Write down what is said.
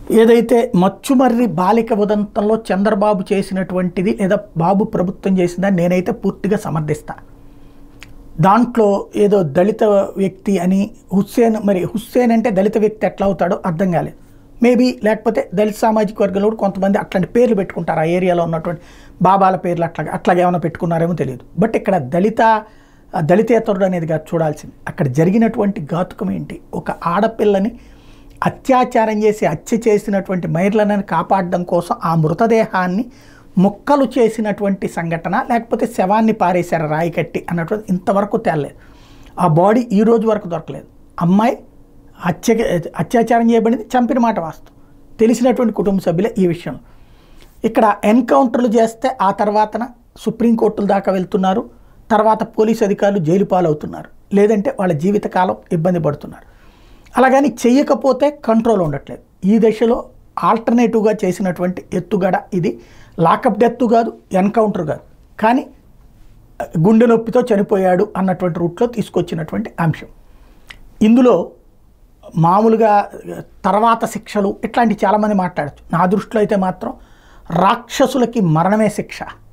ఏదైతే మచ్చుమర్రి బాలిక ఉదంతంలో చంద్రబాబు చేసినటువంటిది లేదా బాబు ప్రభుత్వం చేసిందని నేనైతే పూర్తిగా సమర్థిస్తా. దాంట్లో ఏదో దళిత వ్యక్తి అని హుస్సేన్ అంటే దళిత వ్యక్తి ఎట్లా అవుతాడో అర్థం కాలేదు. మేబీ లేకపోతే దళిత సామాజిక వర్గంలో కూడా కొంతమంది అట్లాంటి పేర్లు పెట్టుకుంటారు, ఆ ఏరియాలో ఉన్నటువంటి బాబాల పేర్లు అట్లాగే ఏమైనా పెట్టుకున్నారేమో తెలియదు. బట్ ఇక్కడ దళితేతరుడు అనేది కాదు చూడాల్సింది, అక్కడ జరిగినటువంటి ఘాతుకం ఏంటి. ఒక ఆడపిల్లని అత్యాచారం చేసి హత్య చేసినటువంటి మహిళలను కాపాడడం కోసం ఆ మృతదేహాన్ని ముక్కలు చేసినటువంటి సంఘటన, లేకపోతే శవాన్ని పారేశారు రాయి కట్టి అన్నటువంటి ఇంతవరకు తేలలేదు. ఆ బాడీ ఈ రోజు వరకు దొరకలేదు. అమ్మాయి అత్యాచారం చేయబడింది, చంపిన మాట వాస్తవం, తెలిసినటువంటి కుటుంబ సభ్యులే ఈ విషయంలో. ఇక్కడ ఎన్కౌంటర్లు చేస్తే ఆ తర్వాతన సుప్రీంకోర్టుల దాకా వెళ్తున్నారు, తర్వాత పోలీసు అధికారులు జైలు పాలవుతున్నారు, లేదంటే వాళ్ళ జీవితకాలం ఇబ్బంది పడుతున్నారు. అలాగని చెయ్యకపోతే కంట్రోల్ ఉండట్లేదు. ఈ దశలో ఆల్టర్నేటివ్గా చేసినటువంటి ఎత్తుగడ ఇది. లాకప్ డెత్ కాదు, ఎన్కౌంటర్ కాదు, కానీ గుండె నొప్పితో చనిపోయాడు అన్నటువంటి రూట్లో తీసుకొచ్చినటువంటి అంశం. ఇందులో మామూలుగా తర్వాత శిక్షలు ఇట్లాంటి చాలామంది మాట్లాడచ్చు. నా దృష్టిలో అయితే మాత్రం రాక్షసులకి మరణమే శిక్ష.